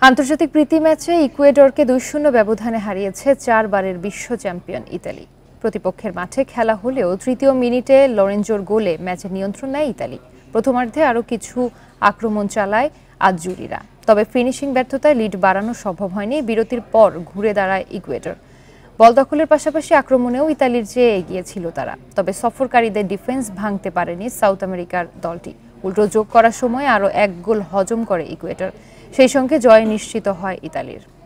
আন্তর্জাতিক প্রীতি ম্যাচে ইকুয়েডরকে ২-০ ব্যবধানে হারিয়েছে ৪ বারের বিশ্ব চ্যাম্পিয়ন ইতালি। প্রতিপক্ষের মাঠে খেলা হলেও তৃতীয় মিনিটে লরেঞ্জোর গোলে ম্যাচের নিয়ন্ত্রণ নেয় ইতালি। প্রথমার্ধে আরও কিছু আক্রমণ চালায় আজজুরিরা, তবে ফিনিশিং ব্যর্থতায় লিড বাড়ানো সম্ভব হয়নি। বিরতির পর ঘুরে দাঁড়ায় ইকুয়েডর। বল দখলের পাশাপাশি আক্রমণেও ইতালির চেয়ে এগিয়ে ছিল তারা, তবে সফরকারীদের ডিফেন্স ভাঙতে পারেনি সাউথ আমেরিকার দলটি। উল্টো যোগ করার সময় আরও এক গোল হজম করে ইকুয়েডর, সেই সঙ্গে জয় নিশ্চিত হয় ইতালির।